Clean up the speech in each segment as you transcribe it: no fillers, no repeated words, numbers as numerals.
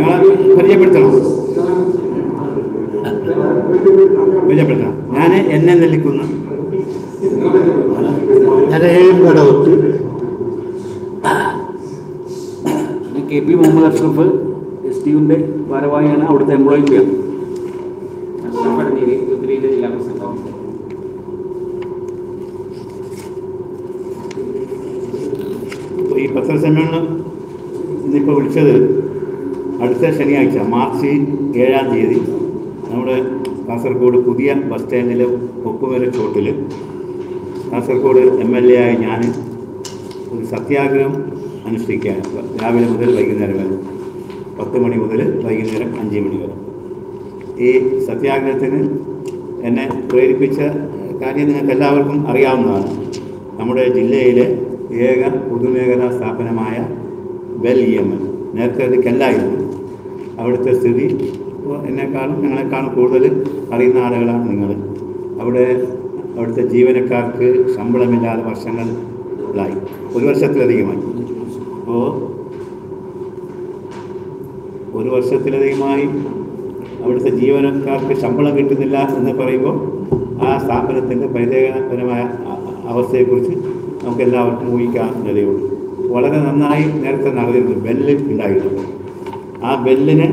പരിചയപ്പെടുത്തണം. ഞാൻ എന്നെ നെല്ലിക്കുന്ന KP മുഹമ്മദ് അഷ്റഫ് STUവിൻ്റെ ഭാരവാഹിയാണ്, അവിടുത്തെ എംപ്ലോയിയാണ്. ഈ പത്രസമ്മേളനം ഇന്നിപ്പോൾ വിളിച്ചത് അടുത്ത ശനിയാഴ്ച മാർച്ച് 7-ാം തീയതി നമ്മുടെ കാസർഗോഡ് പുതിയ ബസ് സ്റ്റാൻഡിലെ ഒപ്പുവര ചോട്ടിൽ കാസർഗോഡ് MLA ആയ ഞാൻ ഒരു സത്യാഗ്രഹം അനുഷ്ഠിക്കുകയാണ്. രാവിലെ മുതൽ വൈകുന്നേരം വരെ, 10 മണി മുതൽ വൈകുന്നേരം 5 മണി വരെ. ഈ സത്യാഗ്രഹത്തിന് എന്നെ പ്രേരിപ്പിച്ച കാര്യം നിങ്ങൾക്ക് എല്ലാവർക്കും അറിയാവുന്നതാണ്. നമ്മുടെ ജില്ലയിലെ ഏക പൊതുമേഖലാ സ്ഥാപനമായ ബെൽ EML, നേരത്തെ അത് കെല്ലായിരുന്നു. അവിടുത്തെ സ്ഥിതി എന്നെക്കാളും ഞങ്ങളെക്കാളും കൂടുതൽ അറിയുന്ന ആളുകളാണ് നിങ്ങൾ. അവിടുത്തെ ജീവനക്കാർക്ക് ശമ്പളമില്ലാതെ വർഷങ്ങളായി, 1 വർഷത്തിലധികമായി. അപ്പോൾ 1 വർഷത്തിലധികമായി അവിടുത്തെ ജീവനക്കാർക്ക് ശമ്പളം കിട്ടുന്നില്ല എന്ന് പറയുമ്പോൾ ആ സ്ഥാപനത്തിൻ്റെ പരിദേവപരമായ അവസ്ഥയെക്കുറിച്ച് നമുക്ക് എല്ലാവർക്കും ഊഹിക്കാവുന്നതേയുള്ളൂ. വളരെ നന്നായി നേരത്തെ നടന്നിരുന്നു, ബെല്ല് ഉണ്ടായിരുന്നു. ആ ബെല്ലിന്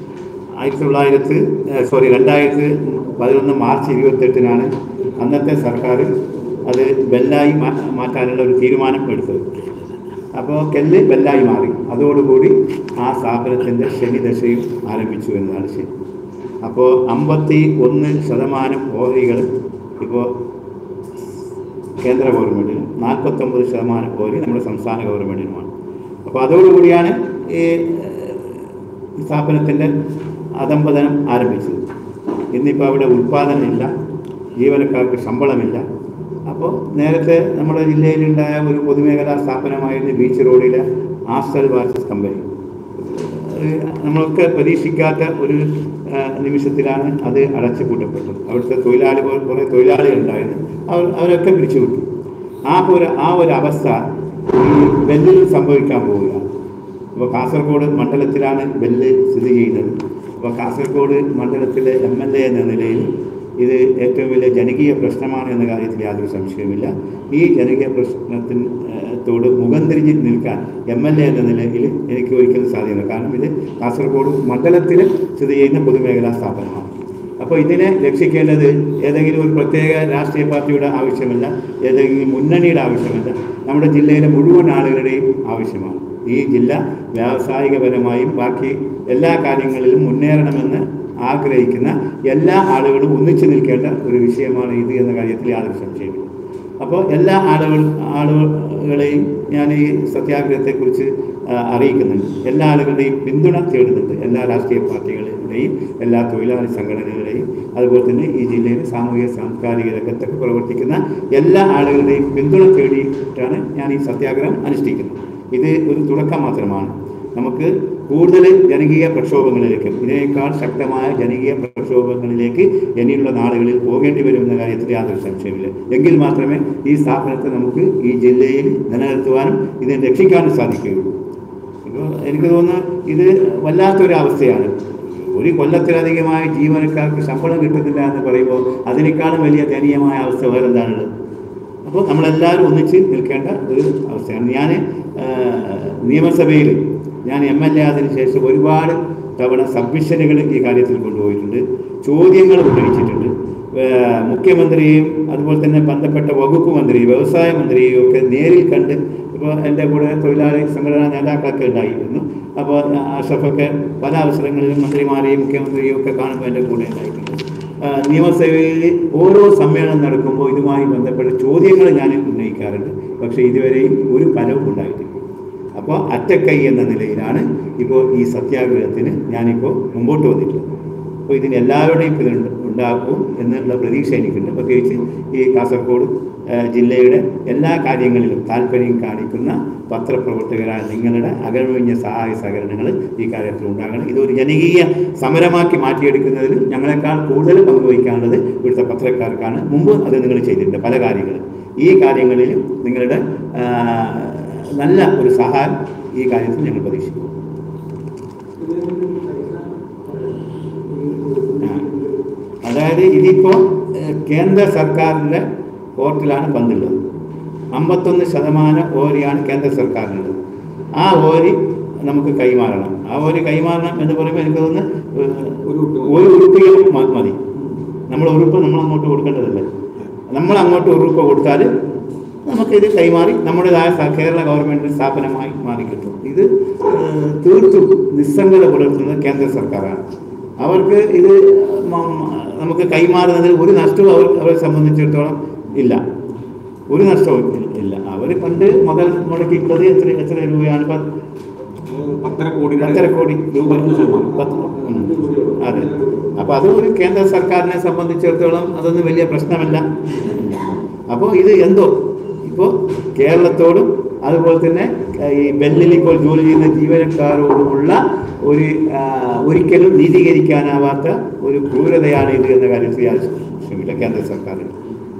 2011 മാർച്ച് 28-നാണ് അന്നത്തെ സർക്കാർ അത് ബെല്ലായി മാറ്റാനുള്ള ഒരു തീരുമാനം എടുത്തത്. അപ്പോൾ കെല്ല് ബെല്ലായി മാറി. അതോടുകൂടി ആ സ്ഥാപനത്തിൻ്റെ ശനിദശയും ആരംഭിച്ചു എന്നതാണ് ശരി. അപ്പോൾ 51% ഓഹരികൾ ഇപ്പോൾ കേന്ദ്ര ഗവൺമെൻറ്റിനും 49% ഓഹരി നമ്മുടെ സംസ്ഥാന ഗവൺമെൻറ്റിനുമാണ്. അപ്പോൾ അതോടുകൂടിയാണ് ഈ സ്ഥാപനത്തിൻ്റെ അധംപതനം ആരംഭിച്ചത്. ഇന്നിപ്പോൾ അവിടെ ഉൽപ്പാദനമില്ല, ജീവനക്കാർക്ക് ശമ്പളമില്ല. അപ്പോൾ നേരത്തെ നമ്മുടെ ജില്ലയിലുണ്ടായ ഒരു പൊതുമേഖലാ സ്ഥാപനമായിരുന്നു ബീച്ച് റോഡിലെ ആസ്റ്റൽ വാച്ചസ് കമ്പനി. നമ്മളൊക്കെ പ്രതീക്ഷിക്കാത്ത ഒരു നിമിഷത്തിലാണ് അത് അടച്ചുപൂട്ടപ്പെട്ടത്. അവിടുത്തെ കുറേ തൊഴിലാളികളുണ്ടായിരുന്നു, അവരൊക്കെ പിരിച്ചുവിട്ടു. ആ ഒരു അവസ്ഥ ഈ ബെല്ലിൽ സംഭവിക്കാൻ പോവുക. അപ്പോൾ കാസർഗോഡ് മണ്ഡലത്തിലാണ് ബെല്ല് സ്ഥിതി ചെയ്യുന്നത്. അപ്പോൾ കാസർഗോഡ് മണ്ഡലത്തിലെ MLA എന്ന നിലയിൽ ഇത് ഏറ്റവും വലിയ ജനകീയ പ്രശ്നമാണ് എന്ന കാര്യത്തിൽ യാതൊരു സംശയവുമില്ല. ഈ ജനകീയ പ്രശ്നത്തോട് മുഖം തിരിഞ്ഞ് നിൽക്കാൻ MLA എന്ന നിലയിൽ എനിക്ക് ഒരിക്കലും സാധ്യമല്ല. കാരണം ഇത് കാസർഗോഡ് മണ്ഡലത്തിൽ സ്ഥിതി ചെയ്യുന്ന പൊതുമേഖലാ സ്ഥാപനമാണ്. അപ്പോൾ ഇതിനെ രക്ഷിക്കേണ്ടത് ഏതെങ്കിലും ഒരു പ്രത്യേക രാഷ്ട്രീയ പാർട്ടിയുടെ ആവശ്യമല്ല, ഏതെങ്കിലും മുന്നണിയുടെ ആവശ്യമല്ല, നമ്മുടെ ജില്ലയിലെ മുഴുവൻ ആളുകളുടെയും ആവശ്യമാണ്. ഈ ജില്ല വ്യാവസായികപരമായും ബാക്കി എല്ലാ കാര്യങ്ങളിലും മുന്നേറണമെന്ന് ആഗ്രഹിക്കുന്ന എല്ലാ ആളുകളും ഒന്നിച്ചു നിൽക്കേണ്ട ഒരു വിഷയമാണ് ഇത് എന്ന കാര്യത്തിൽ യാതൊരു സംശയമില്ല. അപ്പോൾ എല്ലാ ആളുകളെയും ഞാൻ ഈ സത്യാഗ്രഹത്തെക്കുറിച്ച് അറിയിക്കുന്നുണ്ട്. എല്ലാ ആളുകളുടെയും പിന്തുണ തേടുന്നുണ്ട്. എല്ലാ രാഷ്ട്രീയ പാർട്ടികളുടെയും എല്ലാ തൊഴിലാളി സംഘടനകളുടെയും അതുപോലെ തന്നെ ഈ ജില്ലയിൽ സാമൂഹിക സാംസ്കാരിക രംഗത്തൊക്കെ പ്രവർത്തിക്കുന്ന എല്ലാ ആളുകളുടെയും പിന്തുണ തേടിയിട്ടാണ് ഞാൻ ഈ സത്യാഗ്രഹം അനുഷ്ഠിക്കുന്നത്. ഇത് ഒരു തുടക്കം മാത്രമാണ്. നമുക്ക് കൂടുതൽ ജനകീയ പ്രക്ഷോഭങ്ങളിലേക്ക്, ഇതിനേക്കാൾ ശക്തമായ ജനകീയ പ്രക്ഷോഭങ്ങളിലേക്ക് ഇനിയുള്ള നാളുകളിൽ പോകേണ്ടി വരുമെന്ന കാര്യത്തിൽ യാതൊരു സംശയമില്ല. എങ്കിൽ മാത്രമേ ഈ സ്ഥാപനത്തെ നമുക്ക് ഈ ജില്ലയിൽ നിലനിർത്തുവാനും ഇതിനെ രക്ഷിക്കാനും സാധിക്കുകയുള്ളൂ. ഇപ്പോൾ എനിക്ക് തോന്നുന്നു ഇത് വല്ലാത്തൊരവസ്ഥയാണ്. 1 കൊല്ലത്തിലധികമായി ജീവനക്കാർക്ക് ശമ്പളം കിട്ടുന്നില്ല എന്ന് പറയുമ്പോൾ അതിനേക്കാളും വലിയ ദയനീയമായ അവസ്ഥ വേറെന്താണുള്ളത്? അപ്പോൾ നമ്മളെല്ലാവരും ഒന്നിച്ച് നിൽക്കേണ്ട ഒരു അവസ്ഥയാണ്. ഞാൻ നിയമസഭയിൽ ഞാൻ MLA ആയതിനു ശേഷം ഒരുപാട് തവണ സബ്മിഷനുകൾ ഈ കാര്യത്തിൽ കൊണ്ടുപോയിട്ടുണ്ട്, ചോദ്യങ്ങൾ ഉന്നയിച്ചിട്ടുണ്ട്. മുഖ്യമന്ത്രിയെയും അതുപോലെ തന്നെ ബന്ധപ്പെട്ട വകുപ്പ് മന്ത്രിയും വ്യവസായ മന്ത്രിയെയും ഒക്കെ നേരിൽ കണ്ട്, ഇപ്പോൾ എൻ്റെ കൂടെ തൊഴിലാളി സംഘടനാ നേതാക്കളൊക്കെ ഉണ്ടായിരുന്നു. അപ്പോൾ അഷ്റഫൊക്കെ പല അവസരങ്ങളിലും മന്ത്രിമാരെയും മുഖ്യമന്ത്രിയെയും ഒക്കെ കാണുമ്പോൾ എൻ്റെ കൂടെ ഉണ്ടായിട്ടുണ്ട്. നിയമസഭയിൽ ഓരോ സമ്മേളനം നടക്കുമ്പോൾ ഇതുമായി ബന്ധപ്പെട്ട ചോദ്യങ്ങൾ ഞാൻ ഉന്നയിക്കാറുണ്ട്. പക്ഷേ ഇതുവരെയും ഒരു ഫലവും ഉണ്ടായിട്ടില്ല. അപ്പോൾ അറ്റക്കൈ എന്ന നിലയിലാണ് ഇപ്പോൾ ഈ സത്യാഗ്രഹത്തിന് ഞാനിപ്പോൾ മുമ്പോട്ട് വന്നിട്ടുള്ളത്. അപ്പോൾ ഇതിന് എല്ലാവരുടെയും ഉണ്ടാക്കും എന്നുള്ള പ്രതീക്ഷ എനിക്കുണ്ട്. പ്രത്യേകിച്ച് ഈ കാസർഗോഡ് ജില്ലയുടെ എല്ലാ കാര്യങ്ങളിലും താല്പര്യം കാണിക്കുന്ന പത്രപ്രവർത്തകരായ നിങ്ങളുടെ അകമഴിഞ്ഞ സഹായ സഹകരണങ്ങൾ ഈ കാര്യത്തിൽ ഉണ്ടാകണം. ഇതൊരു ജനകീയ സമരമാക്കി മാറ്റിയെടുക്കുന്നതിൽ ഞങ്ങളെക്കാൾ കൂടുതൽ പങ്കുവഹിക്കാനുള്ളത് ഇവിടുത്തെ പത്രക്കാർക്കാണ്. മുമ്പ് അത് നിങ്ങൾ ചെയ്തിട്ടുണ്ട് പല കാര്യങ്ങളും. ഈ കാര്യങ്ങളിൽ നിങ്ങളുടെ നല്ല ഒരു സഹായം ഈ കാര്യത്തിൽ ഞങ്ങൾ പ്രതീക്ഷിക്കുന്നു. അതായത് ഇതിപ്പോൾ കേന്ദ്ര സർക്കാരിൻ്റെ കോർട്ടിലാണ് പന്തുള്ളത്. 51% ഓരിയാണ് കേന്ദ്ര സർക്കാരിനുള്ളത്. ആ ഓരി നമുക്ക് കൈമാറണം. ആ ഓരി കൈമാറണം എന്ന് പറയുമ്പോൾ എനിക്ക് തോന്നുന്നു ഒരു ഉറുപ്പിക മതി. നമ്മൾ ഉറുപ്പ് നമ്മളങ്ങോട്ട് കൊടുക്കേണ്ടതല്ലേ. നമ്മളങ്ങോട്ട് ഉറുപ്പ് കൊടുത്താൽ നമുക്കിത് കൈമാറി നമ്മുടേതായ കേരള ഗവൺമെൻറ് സ്ഥാപനമായി മാറിക്കിട്ടും. ഇത് തീർത്തും നിസ്സംഗത പുലർത്തുന്നത് കേന്ദ്ര സർക്കാരാണ്. അവർക്ക് ഇത് നമുക്ക് കൈമാറുന്നതിൽ ഒരു നഷ്ടവും അവരെ സംബന്ധിച്ചിടത്തോളം ഇല്ല. ഒരു നഷ്ടവും ഇല്ല. അവർ പണ്ട് മുതൽ മുടക്കിയിട്ടുള്ളത് എത്ര രൂപയാണ്? 10 കോടി രൂപ. അതെ. അപ്പോൾ അത് ഒരു കേന്ദ്ര സർക്കാരിനെ സംബന്ധിച്ചിടത്തോളം അതൊന്നും വലിയ പ്രശ്നമല്ല. അപ്പോൾ ഇത് എന്തോ ഇപ്പോൾ കേരളത്തോടും അതുപോലെ തന്നെ ഈ ബെല്ലിൽ ഇപ്പോൾ ജോലി ചെയ്യുന്ന ജീവനക്കാരോടുമുള്ള ഒരിക്കലും നീതീകരിക്കാനാവാത്ത ഒരു ക്രൂരതയാണ് ഇത് എന്ന കാര്യത്തിൽ ആവശ്യമില്ല കേന്ദ്ര സർക്കാരിന്.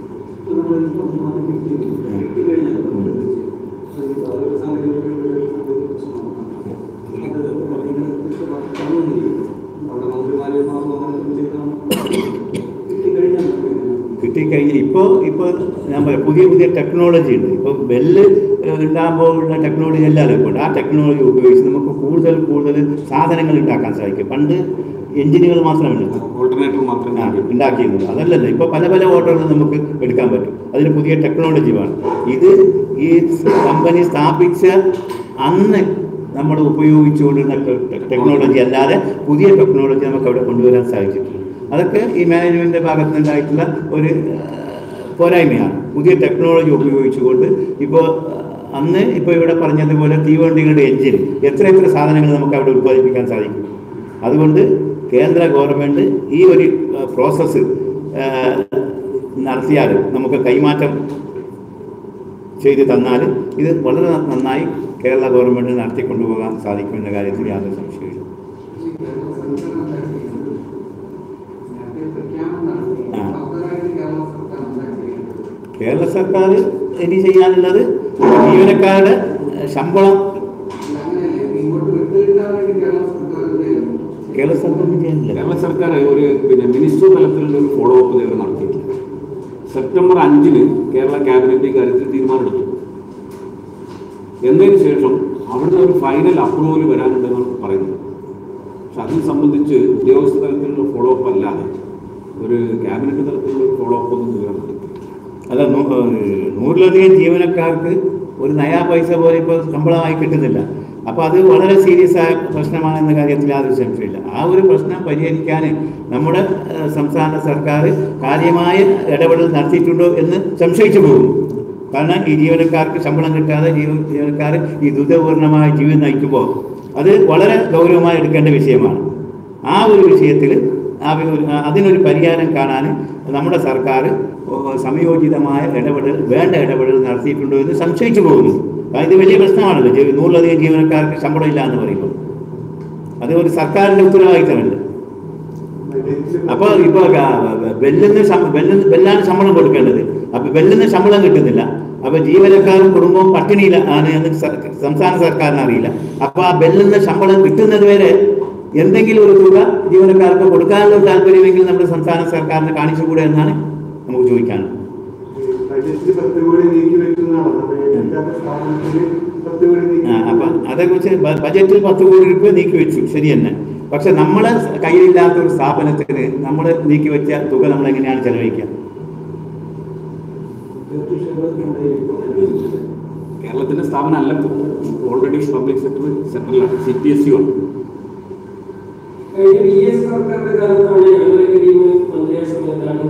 കിട്ടിക്കഴിഞ്ഞ് ഇപ്പോൾ ഞാൻ പറയാം, പുതിയ ടെക്നോളജി ഉണ്ട്. ഇപ്പോൾ ബെല്ല് ഉണ്ടാകുമ്പോൾ ഉള്ള ടെക്നോളജി എല്ലാവരും ഇപ്പോൾ ഉണ്ട്. ആ ടെക്നോളജി ഉപയോഗിച്ച് നമുക്ക് കൂടുതൽ സാധനങ്ങൾ ഉണ്ടാക്കാൻ സാധിക്കും. പണ്ട് എഞ്ചിനുകൾ മാത്രമല്ല, ഓൾട്ടർനേറ്റർ മാത്രമേ ഉണ്ടാക്കിയിരുന്നത്. അതല്ലല്ലോ, ഇപ്പോൾ പല ഓട്ടോകൾ നമുക്ക് എടുക്കാൻ പറ്റും. അതിന് പുതിയ ടെക്നോളജി വേണം. ഇത് ഈ കമ്പനി സ്ഥാപിച്ച അന്ന് നമ്മൾ ഉപയോഗിച്ചുകൊണ്ടിരുന്ന ടെക്നോളജി അല്ലാതെ പുതിയ ടെക്നോളജി നമുക്ക് അവിടെ കൊണ്ടുവരാൻ സാധിച്ചിട്ടില്ല. അതൊക്കെ ഈ മാനേജ്മെൻറ്റിൻ്റെ ഭാഗത്ത് നിന്നുണ്ടായിട്ടുള്ള ഒരു പോരായ്മയാണ്. പുതിയ ടെക്നോളജി ഉപയോഗിച്ചുകൊണ്ട് ഇപ്പോൾ ഇവിടെ പറഞ്ഞതുപോലെ തീവണ്ടികളുടെ എഞ്ചിൻ എത്ര സാധനങ്ങൾ നമുക്ക് അവിടെ ഉത്പാദിപ്പിക്കാൻ സാധിക്കും. അതുകൊണ്ട് കേന്ദ്ര ഗവൺമെൻറ് ഈ ഒരു പ്രോസസ്സ് നടത്തിയാൽ, നമുക്ക് കൈമാറ്റം ചെയ്ത് തന്നാൽ ഇത് വളരെ നന്നായി കേരള ഗവൺമെൻറ് നടത്തിക്കൊണ്ടുപോകാൻ സാധിക്കുമെന്ന കാര്യത്തിൽ യാതൊരു സംശയമില്ല. കേരള സർക്കാർ ഇനി ചെയ്യാനുള്ളത് ജീവനക്കാരുടെ ശമ്പളം കേരള സർക്കാർ ഒരു മിനിസ്റ്റർ തലത്തിലുള്ള ഒരു ഫോളോ അപ്പ് ഇതുവരെ നടത്തിയിട്ടില്ല. സെപ്റ്റംബർ 5 കേരള ക്യാബിനറ്റ് കാര്യത്തിൽ തീരുമാനമെടുത്തു. എന്നതിന് ശേഷം അവിടുന്ന് ഒരു ഫൈനൽ അപ്രൂവൽ വരാനുണ്ടെന്നാണ് പറയുന്നത്. പക്ഷെ അതിനെ സംബന്ധിച്ച് ഉദ്യോഗസ്ഥ തലത്തിലുള്ള ഫോളോ അപ്പ് അല്ലാതെ ഒരു ക്യാബിനറ്റ് തലത്തിലുള്ള ഒരു ഫോളോ അപ്പ് ഒന്നും തീർന്നു. അല്ല, 100-ലധികം ജീവനക്കാർക്ക് ഒരു നയാ പൈസ പോലെ ഇപ്പോൾ ശമ്പളമായി കിട്ടുന്നില്ല. അപ്പോൾ അത് വളരെ സീരിയസ് ആയ പ്രശ്നമാണെന്ന കാര്യത്തിൽ യാതൊരു സംശയമില്ല. ആ ഒരു പ്രശ്നം പരിഹരിക്കാൻ നമ്മുടെ സംസ്ഥാന സർക്കാർ കാര്യമായ ഇടപെടൽ നടത്തിയിട്ടുണ്ടോ എന്ന് സംശയിച്ചു പോകും. കാരണം ഈ ജീവനക്കാർക്ക് ശമ്പളം കിട്ടാതെ ജീവനക്കാർ ഈ ദുരിതപൂർണമായ ജീവിതം നയിക്കുമ്പോൾ അത് വളരെ ഗൗരവമായി എടുക്കേണ്ട വിഷയമാണ്. ആ ഒരു വിഷയത്തിൽ അതിനൊരു പരിഹാരം കാണാൻ നമ്മുടെ സർക്കാർ സംയോജിതമായ വേണ്ട ഇടപെടൽ നടത്തിയിട്ടുണ്ടോ എന്ന് സംശയിച്ചു പോകുന്നു. ഇത് വലിയ പ്രശ്നമാണല്ലോ. 100-ലധികം ജീവനക്കാർക്ക് ശമ്പളം ഇല്ല എന്ന് പറയുമ്പോൾ അത് ഒരു സർക്കാരിൻ്റെ ഉത്തരവാദിത്തമല്ല. അപ്പോൾ ഇപ്പോൾ ബെല്ലാണ് ശമ്പളം കൊടുക്കേണ്ടത്. അപ്പോൾ ബെല്ലിന് ശമ്പളം കിട്ടുന്നില്ല. അപ്പോൾ ജീവനക്കാരും കുടുംബവും പട്ടിണിയിലാണ് എന്ന് സംസ്ഥാന സർക്കാരിന് അറിയില്ല. അപ്പോൾ ആ ബെല്ലിന് ശമ്പളം കിട്ടുന്നത് വരെ എന്തെങ്കിലും ഒരു തുക ജീവനക്കാർക്ക് കൊടുക്കാനുള്ള താല്പര്യമെങ്കിൽ നമ്മുടെ സംസ്ഥാന സർക്കാരിനെ കാണിച്ചുകൂടെ എന്നാണ് നമുക്ക് ചോദിക്കാനുള്ളത്. അപ്പം അതേക്കുറിച്ച് ബജറ്റിൽ 10 കോടി രൂപ നീക്കി വെച്ചു, ശരി തന്നെ. പക്ഷെ നമ്മളെ കയ്യിലില്ലാത്ത ഒരു സ്ഥാപനത്തിന് നമ്മൾ നീക്കി വെച്ച തുക നമ്മൾ എങ്ങനെയാണ് ചെലവഴിക്കുക? കേരളത്തിന്റെ സ്ഥാപനം അല്ല, ഓൾറെഡി പബ്ലിക് സെക്ടറിലാണ്, CPSU ആണ്. സർക്കാരിന്റെ കാലത്താണ് മന്ത്രിയായ സമയത്താണ്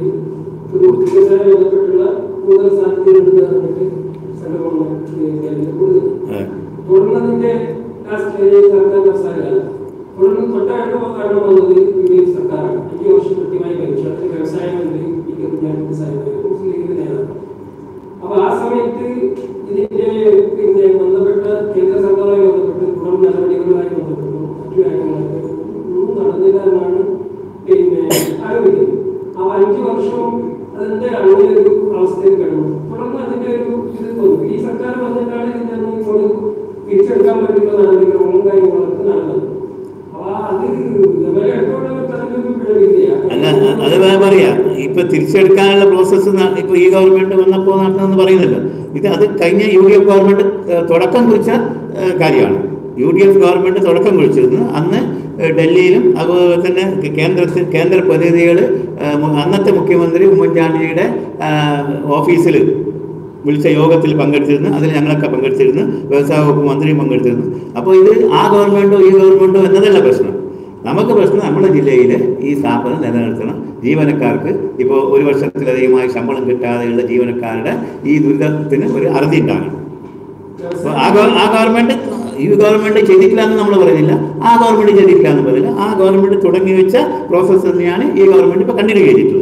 കൂടുതൽ സാധ്യതയുണ്ട് സെൻട്രൽ ഗവൺമെന്റ് തുടർന്നതിന്റെ സർക്കാർ അവസാനകാലം തുടർന്ന് തൊട്ടടുത്ത കാരണം വന്നത് UDF സർക്കാരാണ്. 5 വർഷം കൃത്യമായി ഭരിച്ചു. വ്യവസായ മന്ത്രി മുസ്ലിം ലീഗിന്റെ നേതാവ്. അപ്പൊ ആ സമയത്ത് ഇതിന്റെ ബന്ധപ്പെട്ട കേന്ദ്ര സർക്കാരുമായി ബന്ധപ്പെട്ട് തുടർ നടപടികളുമായി ബന്ധപ്പെട്ടു മറ്റു കാര്യങ്ങളൊക്കെ നടന്നില്ല എന്നാണ് ആരോപിക്കുന്നത്. ആ 5 വർഷം അതിന്റെ അങ്ങനെ ഒരു അവസ്ഥയിൽ കഴിഞ്ഞു. തുടർന്ന് അതിന്റെ ഒരു ഇത് തോന്നും ഈ സർക്കാർ വന്നിട്ടാണ് ഇതിനെ തിരിച്ചെടുക്കാൻ പറ്റുന്ന നടപടികളും കാര്യങ്ങളൊക്കെ നടന്നത്. അല്ല, അത് ഇപ്പൊ തിരിച്ചെടുക്കാനുള്ള പ്രോസസ്സ് ഇപ്പൊ ഈ ഗവൺമെന്റ് വന്നപ്പോൾ നടന്നതെന്ന് പറയുന്നില്ല. അത് കഴിഞ്ഞ UDF ഗവൺമെന്റ് തുടക്കം കുറിച്ച കാര്യമാണ്. UDF ഗവൺമെന്റ് തുടക്കം കുറിച്ചിരുന്നു. അന്ന് ഡൽഹിയിലും അതുപോലെ തന്നെ കേന്ദ്ര പ്രതിനിധികൾ അന്നത്തെ മുഖ്യമന്ത്രി ഉമ്മൻചാണ്ടിയുടെ ഓഫീസിൽ വിളിച്ച യോഗത്തിൽ പങ്കെടുത്തിരുന്നു. അതിൽ ഞങ്ങളൊക്കെ പങ്കെടുത്തിരുന്നു. വ്യവസായ വകുപ്പ് മന്ത്രിയും പങ്കെടുത്തിരുന്നു. അപ്പോൾ ഇത് ആ ഗവൺമെന്റോ ഈ ഗവൺമെന്റോ എന്നതല്ല പ്രശ്നം. നമുക്ക് പ്രശ്നം നമ്മുടെ ജില്ലയിൽ ഈ സ്ഥാപനം നിലനിർത്തണം. ജീവനക്കാർക്ക് ഇപ്പോൾ 1 വർഷത്തിലധികമായി ശമ്പളം കിട്ടാതെയുള്ള ജീവനക്കാരുടെ ഈ ദുരിതത്തിന് ഒരു അറുതി ഉണ്ടാകണം. അപ്പോൾ ആ ഗവൺമെന്റ് ഈ ഗവൺമെന്റ് ചെയ്തിട്ടില്ല എന്ന് നമ്മൾ പറയുന്നില്ല, ആ ഗവൺമെന്റ് ചെയ്തിട്ടില്ല എന്ന് പറയുന്നില്ല. ആ ഗവൺമെന്റ് തുടങ്ങി വെച്ച പ്രോസസ്സ് തന്നെയാണ് ഈ ഗവൺമെന്റ് ഇപ്പോൾ കണ്ടിന്യൂ ചെയ്തിട്ടുള്ളത്.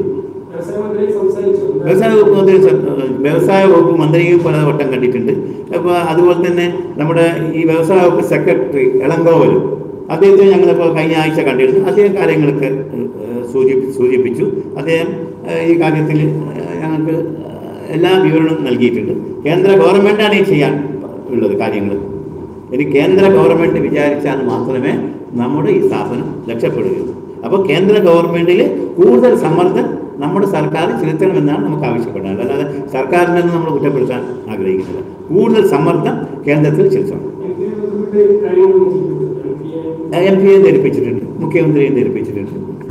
വ്യവസായ വകുപ്പ് മന്ത്രിയും പലവട്ടം കണ്ടിട്ടുണ്ട്. അപ്പോൾ അതുപോലെ തന്നെ നമ്മുടെ ഈ വ്യവസായ വകുപ്പ് സെക്രട്ടറി എളങ്കോവലും അദ്ദേഹത്തെ ഞങ്ങളിപ്പോൾ കഴിഞ്ഞ ആഴ്ച കണ്ടിരുന്നു. അദ്ദേഹം കാര്യങ്ങളൊക്കെ സൂചിപ്പിച്ചു. അദ്ദേഹം ഈ കാര്യത്തിൽ ഞങ്ങൾക്ക് എല്ലാ വിവരണവും നൽകിയിട്ടുണ്ട്. കേന്ദ്ര ഗവൺമെൻറ്റാണ് ഈ ചെയ്യാൻ ഉള്ളത് കാര്യങ്ങൾ. ഇനി കേന്ദ്ര ഗവൺമെൻറ് വിചാരിച്ചാൽ മാത്രമേ നമ്മുടെ ഈ സ്ഥാപനം രക്ഷപ്പെടുകയുള്ളൂ. അപ്പോൾ കേന്ദ്ര ഗവൺമെൻറ്റിൽ കൂടുതൽ സമ്മർദ്ദം നമ്മുടെ സർക്കാർ ചെലുത്തണമെന്നാണ് നമുക്ക് ആവശ്യപ്പെടുന്നത്. അല്ലാതെ സർക്കാരിനെ നമ്മൾ കുറ്റപ്പെടുത്താൻ ആഗ്രഹിക്കുന്നില്ല. കൂടുതൽ സമ്മർദ്ദം കേന്ദ്രത്തിൽ ചെലുത്തണം. MP ധരിപ്പിച്ചിട്ടുണ്ട്, മുഖ്യമന്ത്രിയെ ധരിപ്പിച്ചിട്ടുണ്ട്.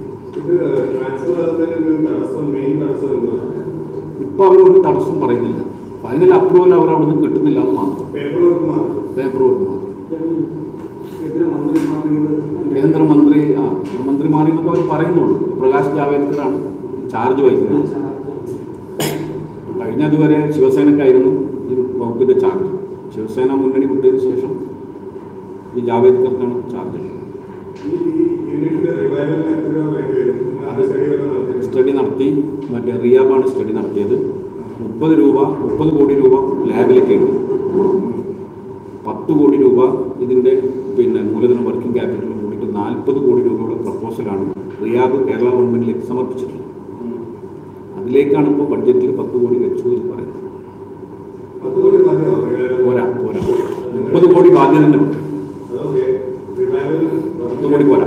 ഇപ്പോൾ അവരൊരു തടസ്സം പറയുന്നില്ല. ഫൈനൽ അപ്രൂവൽ അവർ അവിടെ നിന്ന് കിട്ടുന്നില്ല എന്ന് മാത്രം. പേപ്പർ വർക്ക് മാത്രം. കേന്ദ്രമന്ത്രി മന്ത്രിമാരെന്നൊക്കെ അവർ പറയുന്നുള്ളൂ. പ്രകാശ് ജാവ്ദേക്കറാണ് ചാർജ് വഹിക്കുന്നത്. കഴിഞ്ഞതുവരെ ശിവസേനക്കായിരുന്നു ഈ വകുപ്പിൻ്റെ ചാർജ്. ശിവസേന മുന്നണി വിട്ടതിന് ശേഷം ഈ ജാവേദ്കർക്കാണ് ചാർജ്. സ്റ്റഡി നടത്തി. മറ്റേ റിയാബാണ് സ്റ്റഡി നടത്തിയത്. 30 കോടി രൂപ ലാബിലേക്ക് ഉണ്ട്. 10 കോടി രൂപ ഇതിൻ്റെ മൂലധന വർക്കിംഗ് ക്യാപിറ്റൽ കൂടിയിട്ട് 40 കോടി രൂപയുടെ പ്രപ്പോസലാണ് റിയാബ് കേരള ഗവൺമെൻറ്റിലേക്ക് സമർപ്പിച്ചിട്ടുള്ളത്. അതിലേക്കാണ് ഇപ്പോൾ ബഡ്ജറ്റിൽ 10 കോടി വെച്ചു എന്ന് പറയുന്നത്. പോരാ 30 കോടി ബാധ്യതയുണ്ട്. 10 കോടി പോരാ.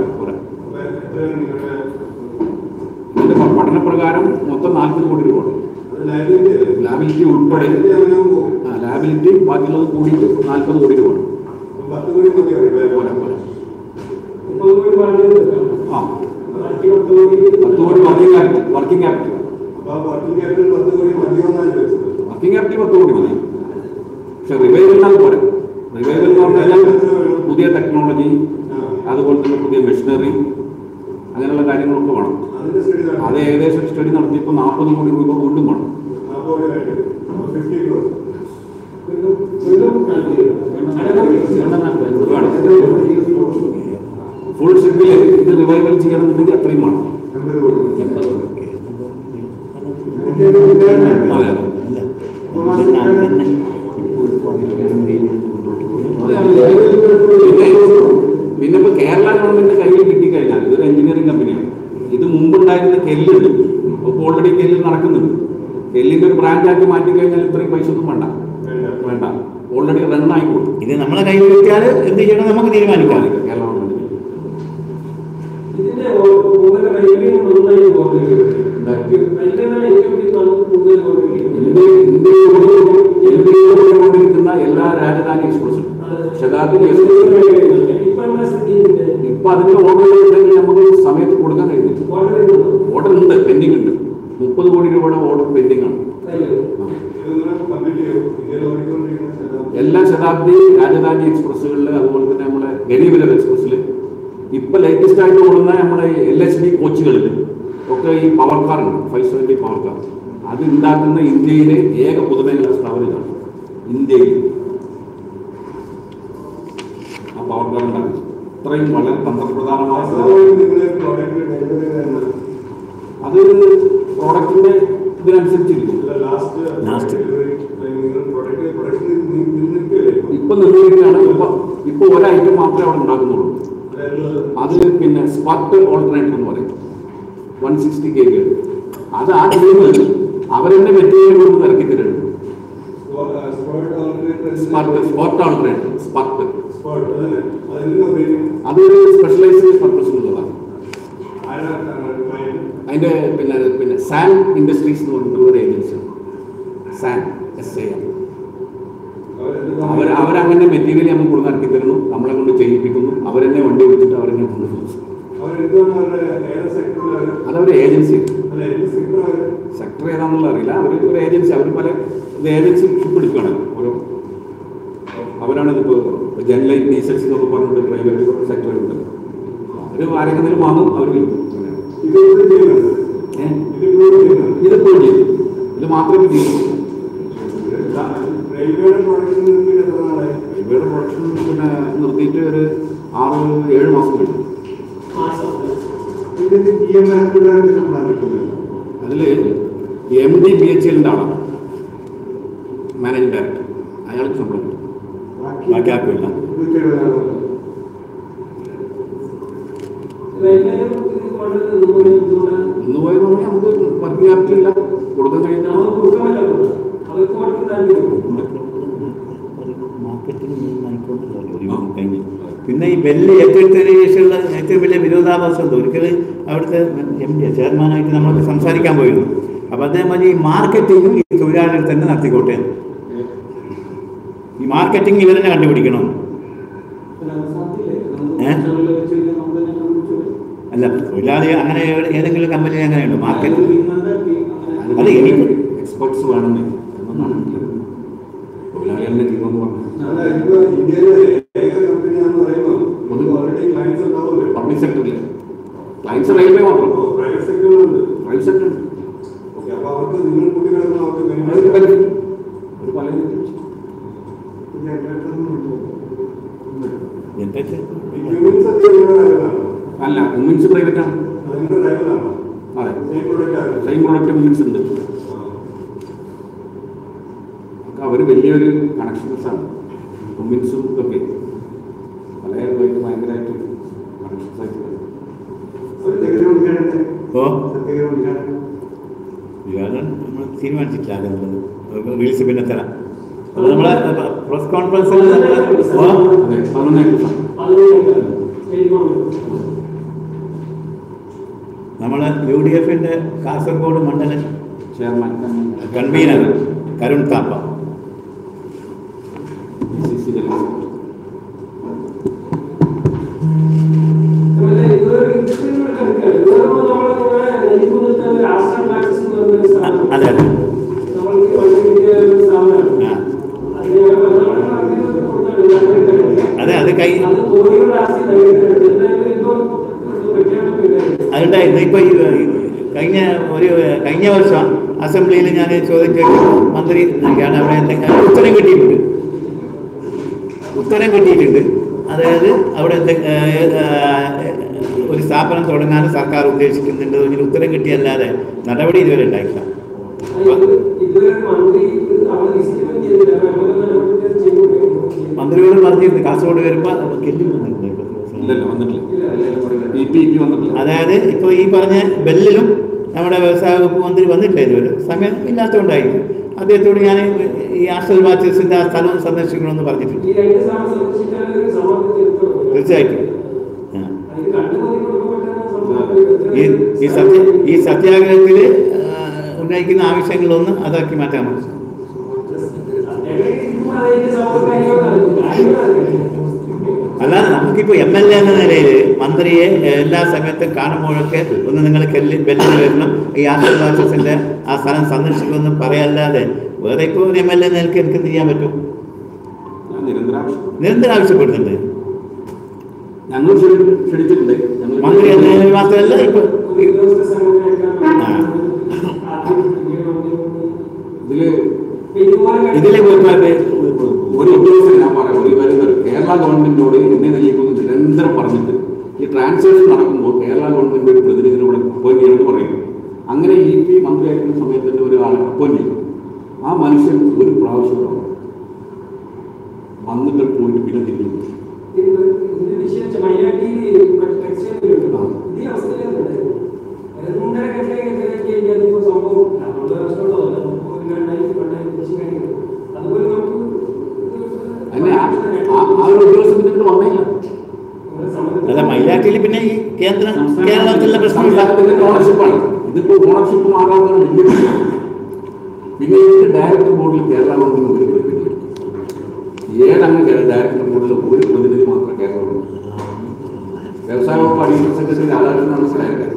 ഇതിൻ്റെ പഠനപ്രകാരം മൊത്തം 40 കോടി രൂപ ലാബിലിറ്റി ഉൾപ്പെടെ. ലാബിലിറ്റി ബാക്കിയുള്ളത് കൂടിയിട്ട് 40 കോടി രൂപ. പോരാ 10 കോടി വർക്കിംഗ് ക്യാപിറ്റൽ. വർക്കിംഗ് ക്യാപിറ്റൽ 10 കോടി മതി. പക്ഷെ റിവൈവലിനത് പോരാ. റിവൈവൽ എന്ന് പറഞ്ഞാൽ പുതിയ ടെക്നോളജി, അതുപോലെ തന്നെ പുതിയ മെഷീനറി, അങ്ങനെയുള്ള കാര്യങ്ങളൊക്കെ വേണം. അത് ഏകദേശം സ്റ്റഡി നടത്തിയപ്പോൾ 40 കോടി രൂപ വീണ്ടും വേണം. ഫുൾ ഷിപ്പിൽ ഇത് റിവൈവൽ ചെയ്യണമെന്നുണ്ടെങ്കിൽ അത്രയും വേണം. പിന്നെ ഇപ്പൊ കേരള ഗവൺമെന്റിന്റെ കയ്യിൽ കിട്ടിക്കഴിഞ്ഞാൽ ഇതൊരു എഞ്ചിനീയറിംഗ് കമ്പനിയാണ്. ഇത് മുമ്പുണ്ടായിരുന്ന കെല്ലുണ്ട്. അപ്പോൾ ഓൾറെഡി കെല്ലിൽ നടക്കുന്നുണ്ട്. കെല്ലിന്റെ ഒരു ബ്രാഞ്ച് ആക്കി മാറ്റിക്കഴിഞ്ഞാൽ ഇത്രയും പൈസ ഒന്നും വേണ്ട. ഓൾറെഡി റൺ ആയിക്കോട്ടെ. ഇത് നമ്മളെ കയ്യിൽ കിട്ടിയാൽ എന്ത് ചെയ്യണം നമുക്ക് തീരുമാനിക്കാം. കേരള ഗവൺമെന്റ് ഇന്ത്യയിലുള്ള എല്ലാ രാജധാനി എക്സ്പ്രസും ശതാബ്ദി എക്സ്പ്രസ് ഇപ്പൊ അതിന്റെ ഓർഡർ ഉണ്ടെങ്കിൽ നമുക്ക് സമയത്ത് കൊടുക്കാൻ കഴിയുന്നില്ല. ഓർഡർ ഉണ്ട്, പെൻഡിങ് ഉണ്ട്. 30 കോടി രൂപയുടെ ഓർഡർ പെൻഡിങ് ആണ്. എല്ലാ ശതാബ്ദി രാജധാനി എക്സ്പ്രസ്സുകളിൽ, അതുപോലെ തന്നെ നമ്മളെ ഗരീബ് രഥ് എക്സ്പ്രസ്സിൽ, ഇപ്പൊ ലേറ്റസ്റ്റ് ആയിട്ട് ഓടുന്ന നമ്മളെ LHB കോച്ചുകളിൽ ഒക്കെ ഈ പവർ കാർ ഉണ്ട്. 570 പവർ കാർ. അത് ഉണ്ടാക്കുന്ന ഇന്ത്യയിലെ ഏക പൊതുമേഖലാ സ്ഥാപനമാണ്. ഇന്ത്യയിൽ ആ പവർ കാർ ഉണ്ടാക്കുന്നത് ഇത്രയും വളരെ തന്ത്രപ്രധാനമായ അത് പ്രോഡക്റ്റിന്റെ ഇതിനനുസരിച്ചിരിക്കും. ഇപ്പൊ നിർണ്ണയിക്കുകയാണ്. ഇപ്പൊ ഒരു ഐറ്റം മാത്രമേ അവിടെ ഉണ്ടാക്കുന്നുള്ളൂ. അത് സ്പാർക്ക് ഓൾട്ടർനേറ്റർ എന്ന് പറയും. 160 kg. അത് ആ ടീം അവരെന്നെ മെറ്റീരിയൽ കൊണ്ട് ഇറക്കി തരുന്നുണ്ട്. സ്പാർക്ക് ഓൾട്ടർനേറ്റർ അതൊരു സ്പെഷ്യലൈസ്ഡ് പർപ്പസിനുള്ളതാണ്. അതിൻ്റെ പിന്നെ സാൻ ഇൻഡസ്ട്രീസ് എന്ന് പറഞ്ഞിട്ടുള്ള ഒരു ഏജൻസിയാണ്. San SAN. അവരങ്ങനെ മെറ്റീരിയൽ നമുക്ക് കൊണ്ട് ഇറക്കി തരുന്നു, നമ്മളെ കൊണ്ട് ചെയ്യിപ്പിക്കുന്നു, അവരെന്നെ വണ്ടി വിളിച്ചിട്ട് അവരെന്നെ കൊണ്ടുപോകുന്നു. അതവർ ഏജൻസി, സെക്ടർ ഏതാണെന്നുള്ള അറിയില്ല, അവർ ഒരു ഏജൻസി, അവർ പല ഏജൻസിഷിപ്പ് എടുക്കുകയാണല്ലോ ഓരോ. അവരാണ് ഇതിപ്പോൾ ജനലൈൻ ഡീസൽസ് എന്നൊക്കെ പറഞ്ഞിട്ട് പ്രൈവറ്റ് സെക്ടറുണ്ട്. അവർ ആരെങ്കിലും വാങ്ങും, അവർ വിൽക്കും. ഇതിപ്പോൾ ചെയ്യും, ഇത് മാത്രമേ ചെയ്യൂ. റെയിൽവേയുടെ പ്രൊഡക്ഷൻ പിന്നെ നിർത്തിയിട്ട് ഒരു 6-7 മാസം കഴിഞ്ഞു. അതിൽ MD BHELന്റെ ആളാണ് മാനേജിംഗ് ഡയറക്ടർ, അയാൾക്ക് ശമ്പളം കിട്ടും, ബാക്കി ആർക്കുമില്ല. ഇന്ന് പോയെന്ന് പറഞ്ഞാൽ നമുക്ക് വർക്കിംഗ് ക്യാപിറ്റലില്ല, കൊടുക്കാൻ കഴിയുന്ന പിന്നെ ഈ ബെല്ല് ഏറ്റെടുത്തതിന് ശേഷമുള്ള ഏറ്റവും വലിയ വിരോധാഭാസം ഒരിക്കൽ അവിടുത്തെ MD ചെയർമാനായിട്ട് നമ്മൾ സംസാരിക്കാൻ പോയിരുന്നു. അപ്പം അദ്ദേഹം പറഞ്ഞ് ഈ മാർക്കറ്റിംഗ് ഈ തൊഴിലാളികൾ തന്നെ നടത്തിക്കോട്ടെ, ഈ മാർക്കറ്റിംഗ് ഇവർ തന്നെ കണ്ടുപിടിക്കണം. അല്ല, തൊഴിലാളി അങ്ങനെ ഏതെങ്കിലും കമ്പനി അങ്ങനെയുണ്ട് മാർക്കറ്റിംഗ്. അല്ല, എനിക്ക് എക്സ്പെർട്സ് വേണമെന്ന് തൊഴിലാളികളുടെ ജീവൻ പറഞ്ഞു. പബ്ലിക് സെക്ടറിൽ ക്ലയൻസ് റെയിൽവേ മാത്രം, പ്രൈവറ്റ് സെക്ടറുണ്ട്. പ്രൈവറ്റ് സെക്ടർ അല്ല, വുമൻസ് പ്രൈവറ്റ് ആണ്. അതെ, സെയിം പ്രൊഡക്റ്റ് വുമൻസ് ഉണ്ട്. അവർ വലിയൊരു കണക്ഷൻസാണ് വുമൻസും ഇതൊക്കെ പലതായിട്ട് ഭയങ്കരമായിട്ട് കണക്ഷൻസ് ആയിട്ട് വരും. നമ്മൾ തീരുമാനിച്ചിട്ടില്ല, റീൽസ് പിന്നെ തരാം. അപ്പോൾ നമ്മളെ പ്രസ് കോൺഫറൻസിൽ നമ്മൾ UDFന്റെ കാസർഗോഡ് മണ്ഡലം ചെയർമാൻ കൺവീനർ കരുൺ താപ്പ. അതെ അതെ അതെ അത് അതുണ്ടായിരുന്നു. ഇപ്പോൾ കഴിഞ്ഞ വർഷം അസംബ്ലിയിൽ ഞാൻ ചോദ്യം ചോദിക്കുമ്പോൾ മന്ത്രി നൽകിയാണ് അവിടെ എന്തെങ്കിലും ഉത്തരം കിട്ടിയിട്ടുണ്ട്. അതായത് അവിടെ ഒരു സ്ഥാപനം തുടങ്ങാൻ സർക്കാർ ഉദ്ദേശിക്കുന്നുണ്ട്, ഇതിന് ഉത്തരം കിട്ടിയല്ലാതെ നടപടി ഇതുവരെ ഉണ്ടായിട്ടില്ല. മന്ത്രിയോട് പറഞ്ഞിരുന്നു കാസർഗോഡ് വരുമ്പോൾ അതായത് ഇപ്പോൾ ഈ പറഞ്ഞ ബെല്ലിലും നമ്മുടെ വ്യവസായ വകുപ്പ് മന്ത്രി വന്നിട്ടില്ല ഇതുവരെ, സമയം ഇല്ലാത്തതുകൊണ്ടായിരിക്കും. അദ്ദേഹത്തോട് ഞാൻ ഈ ആസ്റ്റൽ ബാച്ചസിൻ്റെ ആ സ്ഥലം സന്ദർശിക്കണമെന്ന് പറഞ്ഞിട്ടുണ്ട്. തീർച്ചയായിട്ടും ഈ സത്യാഗ്രഹത്തിൽ ഉന്നയിക്കുന്ന ആവശ്യങ്ങളൊന്ന് അതാക്കി മാറ്റാൻ പറ്റും. അല്ലാതെ നമുക്കിപ്പോൾ MLA എന്ന നിലയിൽ മന്ത്രിയെ എല്ലാ സമയത്തും കാണുമ്പോഴൊക്കെ ഒന്ന് നിങ്ങൾ ബെല്ലിന് വരണം, ഈ ആസ്റ്റൽ ബാച്ചസിൻ്റെ ആ സ്ഥലം സന്ദർശിക്കുമെന്ന് പറയല്ലാതെ വേറെ ഇപ്പോൾ ഒരു MLA നിലയ്ക്ക് എനിക്ക് എന്ത് ചെയ്യാൻ പറ്റും? നിരന്തരം ആവശ്യപ്പെടുന്നുണ്ട്. മന്ത്രി എന്നതിൽ മാത്രമല്ല ഇപ്പോൾ ഇതിലെ ഒരു ഉദ്യോഗസ്ഥൻ ഞാൻ പറയാം, കേരള ഗവൺമെന്റിനോട് എന്നെ നിലയിൽക്കുന്നു നിരന്തരം പറഞ്ഞിട്ട് ഈ ട്രാൻസ്ലേഷൻ നടക്കുമ്പോൾ കേരള ഗവൺമെന്റ് ഒരു പ്രതിനിധിനോട് അപ്പോയിന്റ് ചെയ്യണമെന്ന് പറയുന്നു. അങ്ങനെ EP മന്ത്രിയായിരിക്കുന്ന സമയത്ത് തന്നെ ഒരാളെ അപ്പോയിന്റ് ചെയ്യും. ആ മനുഷ്യൻ ഒരു പ്രാവശ്യം വന്നിട്ട് പോയിട്ട് പിന്നെ തിരിഞ്ഞു. അല്ല, ഫാക്ടറിയിൽ പിന്നെ ഈ കേരളത്തിലെ പ്രശ്നമില്ല. ഓണർഷിപ്പാണ്. ഇതിപ്പോൾ ഓണർഷിപ്പ് മാറാവുന്ന വലിയ വിഷയം. പിന്നെ ഇതിന്റെ ഡയറക്ടർ ബോർഡിൽ കേരള ഗവൺമെന്റ് ഒരു പ്രതിനിധി, ഏഴംഗ ഡയറക്ടർ ബോർഡിൽ ഒരു പ്രതിനിധി മാത്രം കേരള ഗവൺമെന്റ്. വ്യവസായ വകുപ്പ് അഡീഷണൽ സെക്രട്ടറി രാധാകൃഷ്ണനാണ് ഡയറക്ടർ.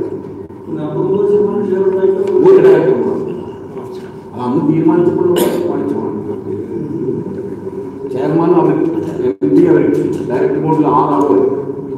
ഒരു ഡയറക്ടർ ബോർഡ് അത് അന്ന് തീരുമാനിച്ചപ്പോഴും കാണിച്ചതാണ്. ചെയർമാൻ അവർ, MD അവർ, ഡയറക്ടർ ബോർഡിൽ 6 ആൾ വരും.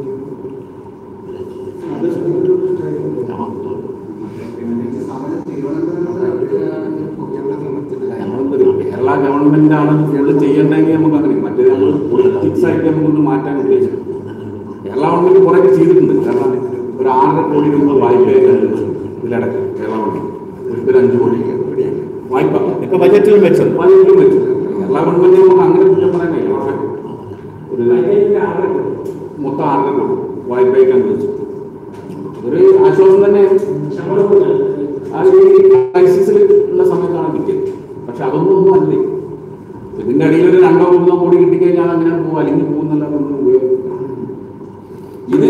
കേരള ഗവൺമെന്റാണ് ഫുള്ള് ചെയ്യേണ്ടതെങ്കിൽ നമുക്ക് അങ്ങനെ, മറ്റേ നമ്മൾ പൊളിറ്റിക്സ് ആയിട്ട് നമുക്കൊന്ന് മാറ്റാൻ ഉദ്ദേശിച്ചു. കേരള ഗവൺമെന്റ് കുറേ ചെയ്തിട്ടുണ്ട്. കാരണം ഒരു 6.5 കോടി രൂപ വായ്പയായിട്ടാണ് ഇതിലടക്കം കേരള ഗവൺമെന്റ് ഒരു 5 കോടി വായ്പ ഇപ്പൊ ബജറ്റിലും വെച്ചു. കേരള ഗവൺമെന്റ് നമുക്ക് അങ്ങനെ കുറ്റം പറയാൻ കഴിയില്ല. പക്ഷേ ഒരു മൊത്തം 6.5 കോടി വായ്പയായിട്ടാണ് വെച്ചു. അതൊരു ആശ്വാസം തന്നെ. ആ ക്രൈസിസിൽ ഉള്ള സമയത്താണ് കിട്ടിയത്. പക്ഷെ അതൊന്നും അല്ലേ. ഇതിന്റെ അടിയിൽ ഒരു 2-3 കോടി കിട്ടിക്കഴിഞ്ഞാൽ അങ്ങനെ പോകും, അല്ലെങ്കിൽ പോകുന്നല്ലാതെ ഒന്നും ഉപയോഗിക്കും. ഇത്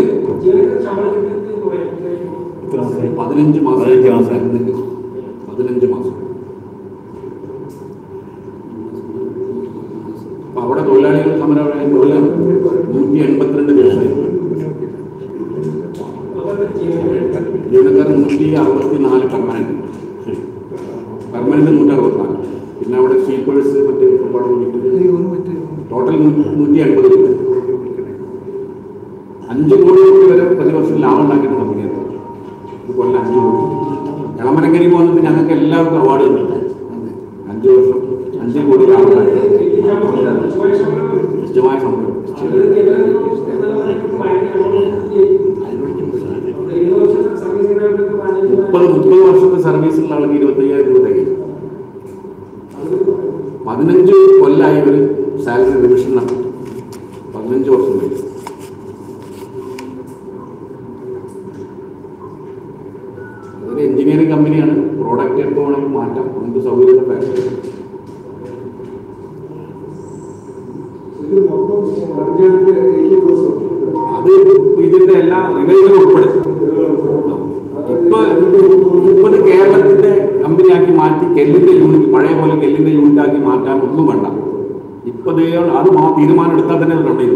15 മാസം 15 മാസം. അപ്പൊ അവിടെ തൊഴിലാളികൾ സമരം 182 ദിവസമായി. ജീവനക്കാർ 164 പെർമനന്റ് 164. പിന്നെ അവിടെ സ്വീപ്പേഴ്സ് മറ്റേ ടോട്ടൽ 180 രൂപ. 5 കോടി രൂപ വരെ പ്രതിവർഷം ലാഭം ഉണ്ടാക്കിയിട്ട് കമ്പനിയാണ്. ഇത് കൊല്ലം 5 കോടി. എളമരങ്കരി പോകുന്നത് ഞങ്ങൾക്ക് എല്ലാവർക്കും അവാർഡ് ഉണ്ട്. 5 വർഷം 5 കോടി ലാഭം ഉണ്ടാക്കി. നിശ്ചയമായ സംഭവം. 30 വർഷത്തെ സർവീസിലുള്ള ആൾക്ക് 25,000 രൂപ തികയും. 15 കൊല്ലമായി ഒരു സാലറി റിവിഷൻ നടത്തും. 15 വർഷം വരെ. അതൊരു എഞ്ചിനീയറിംഗ് കമ്പനിയാണ്. പ്രോഡക്റ്റ് എപ്പോൾ വേണമെങ്കിൽ മാറ്റാം. നമുക്ക് സൗകര്യമുള്ള ഫാക്ടറി. അത് ഇതിന്റെ എല്ലാ റിവൈവലും ഉൾപ്പെടും. ഇപ്പൊ കേരളത്തിന്റെ കമ്പനിയാക്കി മാറ്റി കെല്ലിന്റെ യൂണിറ്റ് പഴയ പോലെ കെല്ലിന്റെ യൂണിറ്റ് ആക്കി മാറ്റാൻ ഒന്നും വേണ്ട. ഇപ്പൊ അത് തീരുമാനം എടുത്താൽ തന്നെ അത് കണ്ടു.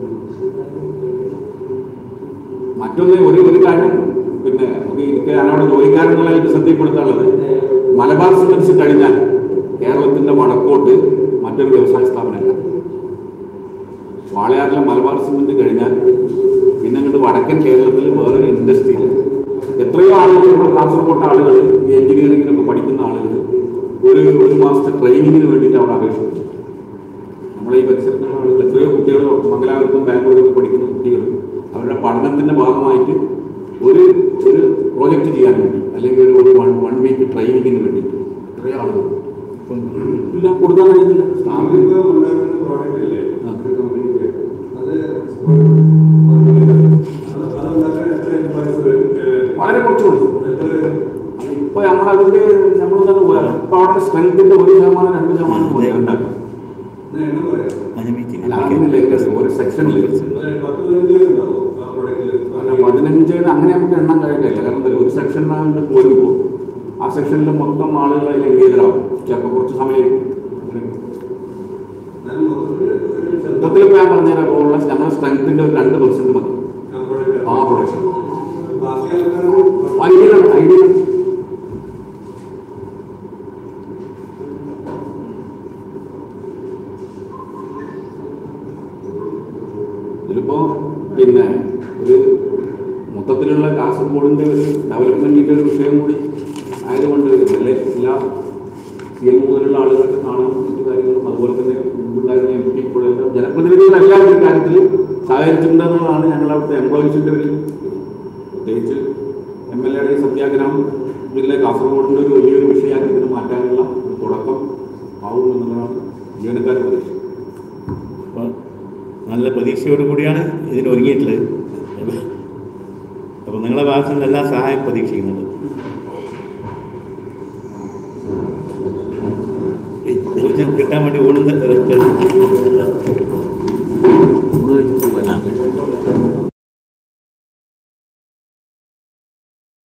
മറ്റൊന്ന് ഒരു കാര്യം പിന്നെ എനിക്ക് അതിനോട് ജോലിക്കാരനുള്ളതായിട്ട് ശ്രദ്ധപ്പെടുത്താനുള്ളത്, മലബാർ സിമന്റ്സ് കഴിഞ്ഞാൽ കേരളത്തിന്റെ വടക്കോട്ട് മറ്റൊരു വ്യവസായ സ്ഥാപനമല്ല. വാളയാറിലെ മലബാർ സിമന്റ് കഴിഞ്ഞാൽ പിന്നെ അങ്ങോട്ട് വടക്കൻ കേരളത്തിൽ വേറൊരു ഇൻഡസ്ട്രി ഇല്ല. എത്രയോ ആളുകൾ, നമ്മുടെ കാസർഗോട്ടെ ആളുകൾ, ഈ എഞ്ചിനീയറിംഗിനൊക്കെ പഠിക്കുന്ന ആളുകൾ ഒരു മാസത്തെ ട്രെയിനിങ്ങിന് വേണ്ടിയിട്ട് അവിടെ അപേക്ഷിച്ചു. നമ്മളെ ഈ പരിസരത്തുള്ള ആളുകൾ എത്രയോ കുട്ടികൾ മംഗലാപുരത്തും ബാംഗ്ലൂരിലും പഠിക്കുന്ന കുട്ടികൾ അവരുടെ പഠനത്തിന്റെ ഭാഗമായിട്ട് ഒരു പ്രോജക്റ്റ് ചെയ്യാൻ വേണ്ടി അല്ലെങ്കിൽ ഒരു 1 വീക്ക് ട്രെയിനിങ്ങിന് വേണ്ടിയിട്ട് എത്രയോ ആളുകൾ ഇല്ല കൊടുക്കാൻ കഴിയുന്നില്ല. വളരെ കുറച്ച് കൊടുക്കും. ഇപ്പൊ നമ്മളതിന്റെ നമ്മൾ ഇപ്പൊ അവിടെ സ്ട്രെങ്ത്തിന്റെ 1% 2% ഉണ്ടാക്കും. ഒരു സെക്ഷനിൽ 15 അങ്ങനെ നമുക്ക് എണ്ണം കഴിയില്ല. കാരണം ഒരു സെക്ഷനിൽ പോരുമ്പോൾ ആ സെക്ഷനിൽ മൊത്തം ആളുകൾ അതിൽ എൻഗേജാവും. ചിലപ്പോൾ കുറച്ച് സമയം മൊത്തത്തിൽ ഞാൻ പറഞ്ഞുതരാം. പോലുള്ള നമ്മുടെ സ്ട്രെങ്ത്തിന്റെ ഒരു 2% മതി ആ പ്രൊഡക്ഷൻ. ഐഡിയ ഇതിലിപ്പോ പിന്നെ ഒരു മൊത്തത്തിലുള്ള കാസർഗോഡിന്റെ ഒരു ഡെവലപ്മെന്റിന്റെ ഒരു വിഷയം കൂടി ആയതുകൊണ്ട് അല്ലെ എല്ലാ CM മുതലുള്ള ആളുകൾക്ക് കാണാൻ മറ്റു കാര്യങ്ങളും അതുപോലെ തന്നെ മുമ്പുണ്ടായിരുന്ന MP ഇപ്പോഴെല്ലാം ജനപ്രതിനിധികളെല്ലാം ഈ കാര്യത്തിൽ സഹകരിച്ചിട്ടുണ്ടെന്നുള്ളതാണ് ഞങ്ങളവിടുത്തെ എംപ്ലോയീസിന്റെ ഒരു, പ്രത്യേകിച്ച് MLA സത്യാഗ്രഹം ഇതിലെ കാസർഗോഡിന്റെ ഒരു വലിയൊരു വിഷയമാക്കി ഇതിന് മാറ്റാനുള്ള ഒരു തുടക്കം ആവുമെന്നുള്ളതാണ് ജീവനക്കാരുടെ പ്രതീക്ഷ. നല്ല പ്രതീക്ഷയോട് കൂടിയാണ് ഇതിന് ഒരുങ്ങിയിട്ടുള്ളത്. അപ്പോൾ നിങ്ങളുടെ ഭാഗത്തു നിന്ന് എല്ലാ സഹായം പ്രതീക്ഷിക്കുന്നുണ്ട്. ഊർജ്ജം കിട്ടാൻ വേണ്ടി ഓടുന്ന